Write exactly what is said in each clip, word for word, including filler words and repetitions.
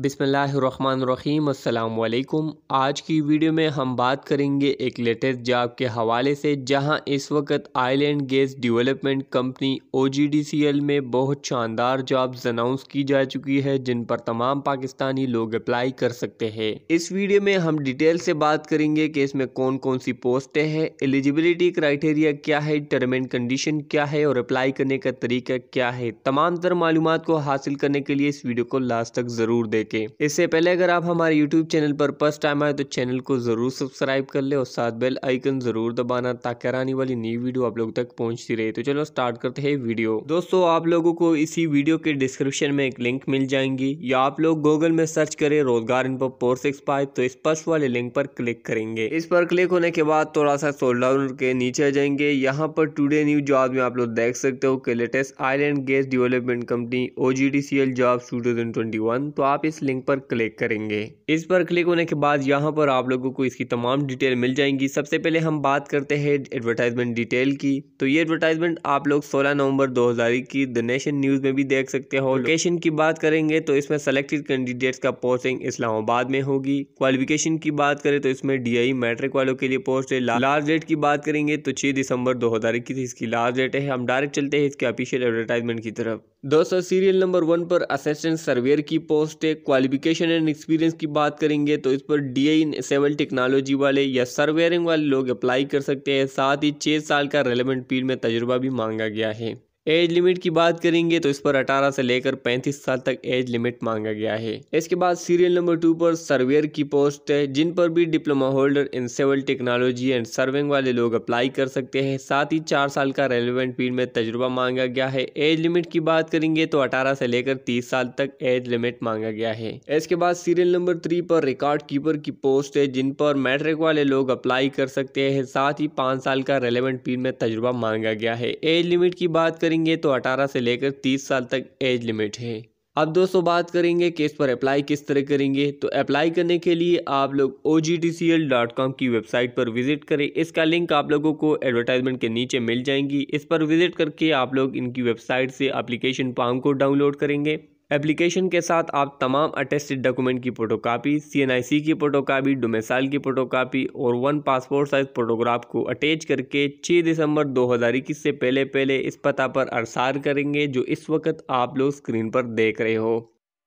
बिस्मिल्लाहिर्रहमानिर्रहीम अस्सलाम वालेकुम। आज की वीडियो में हम बात करेंगे एक लेटेस्ट जॉब के हवाले से, जहां इस वक्त oil and gas development company O G D C L में बहुत शानदार जॉब्स अनाउंस की जा चुकी है, जिन पर तमाम पाकिस्तानी लोग अप्लाई कर सकते हैं। इस वीडियो में हम डिटेल से बात करेंगे कि इसमें कौन कौन सी पोस्टें हैं, एलिजिबिलिटी क्राइटेरिया क्या है, टर्म एंड कंडीशन क्या है और अप्लाई करने का तरीका क्या है। तमाम तर मालूमात को हासिल करने के लिए इस वीडियो को लास्ट तक जरूर देखें। इससे पहले अगर आप हमारे यूट्यूब चैनल पर फर्स्ट टाइम आए तो चैनल को जरूर सब्सक्राइब कर ले और साथ बेल आइकन जरूर दबाना, ताकि आने वाली नई वीडियो आप लोगों तक पहुंचती रहे। तो चलो स्टार्ट करते हैं वीडियो। दोस्तों, आप लोगों को इसी वीडियो के डिस्क्रिप्शन में एक लिंक मिल जाएंगी, या आप लोग गूगल में सर्च करें रोजगार इन्फो फोर सिक्स फाइव, तो इस फर्स्ट वाले लिंक पर क्लिक करेंगे। इस पर क्लिक होने के बाद थोड़ा सा स्क्रॉल डाउन के नीचे आ जाएंगे। यहाँ पर टुडे न्यू जॉब में आप लोग देख सकते हो कि latest oil and gas development company O G D C L jobs two thousand twenty one, तो आप इस लिंक पर क्लिक करेंगे। इस पर क्लिक होने के बाद यहाँ पर आप लोगों को इसकी तमाम डिटेल मिल जाएंगी। सबसे पहले हम बात करते हैं एडवर्टाइजमेंट डिटेल की। तो ये एडवर्टाइजमेंट आप लोग सोलह नवंबर दो हज़ार की द नेशन न्यूज में भी देख सकते हो। लोकेशन की बात करेंगे तो इसमें सेलेक्टेड कैंडिडेट्स का पोस्टिंग इस्लामाबाद में होगी। क्वालिफिकेशन की बात करें तो इसमें डी ए ई मैट्रिक वालों के लिए पोस्ट है। लास्ट डेट की बात करेंगे तो छह दिसंबर दो हज़ार इक्कीस इसकी लास्ट डेट है। हम डायरेक्ट चलते हैं इसके ऑफिशियल एडवर्टाइजमेंट की तरफ। दोस्तों, सीरियल नंबर वन पर असिस्टेंट सर्वेयर की पोस्ट है। क्वालिफिकेशन एंड एक्सपीरियंस की बात करेंगे तो इस पर D A in civil technology वाले या सर्वेयरिंग वाले लोग अप्लाई कर सकते हैं। साथ ही छः साल का रेलेवेंट फील्ड में तजुर्बा भी मांगा गया है। एज लिमिट की बात करेंगे तो इस पर अठारह से लेकर पैंतीस साल तक एज लिमिट मांगा गया है। इसके बाद सीरियल नंबर टू पर सर्वेयर की पोस्ट है, जिन पर भी diploma holder in civil technology and serving वाले लोग अप्लाई कर सकते हैं। साथ ही चार साल का रेलेवेंट फील्ड में तजुर्बा मांगा गया है। एज लिमिट की बात करेंगे तो अठारह से लेकर तीस साल तक एज लिमिट मांगा गया है। इसके बाद सीरियल नंबर थ्री पर रिकॉर्ड कीपर की पोस्ट है, जिन पर मैट्रिक वाले लोग अप्लाई कर सकते हैं। साथ ही पाँच साल का रेलेवेंट फील्ड में तजुर्बा मांगा गया है। एज लिमिट की बात करेंगे तो अठारह से लेकर तीस साल तक एज लिमिट है। अब दोस्तों बात करेंगे कि इस पर अप्लाई किस तरह करेंगे। तो अप्लाई करने के लिए आप लोग O G D C L dot com की वेबसाइट पर विजिट करें। इसका लिंक आप लोगों को एडवर्टाइजमेंट के नीचे मिल जाएंगी। इस पर विजिट करके आप लोग इनकी वेबसाइट से एप्लीकेशन फॉर्म को डाउनलोड करेंगे। एप्लीकेशन के साथ आप तमाम अटेस्टेड डॉक्यूमेंट की photocopy, C N I C की फोटोकॉपी, डोमिसाइल की फोटोकॉपी और वन पासपोर्ट साइज फोटोग्राफ को अटैच करके छह दिसंबर दो हज़ार इक्कीस से पहले पहले इस पता पर अरसाल करेंगे, जो इस वक्त आप लोग स्क्रीन पर देख रहे हो।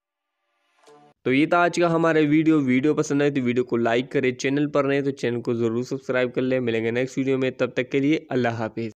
तो ये था आज का हमारा वीडियो। वीडियो पसंद आए तो वीडियो को लाइक करें, चैनल पर रहे तो चैनल को जरूर सब्सक्राइब कर ले। मिलेंगे नेक्स्ट वीडियो में, तब तक के लिए अल्लाह हाफिज।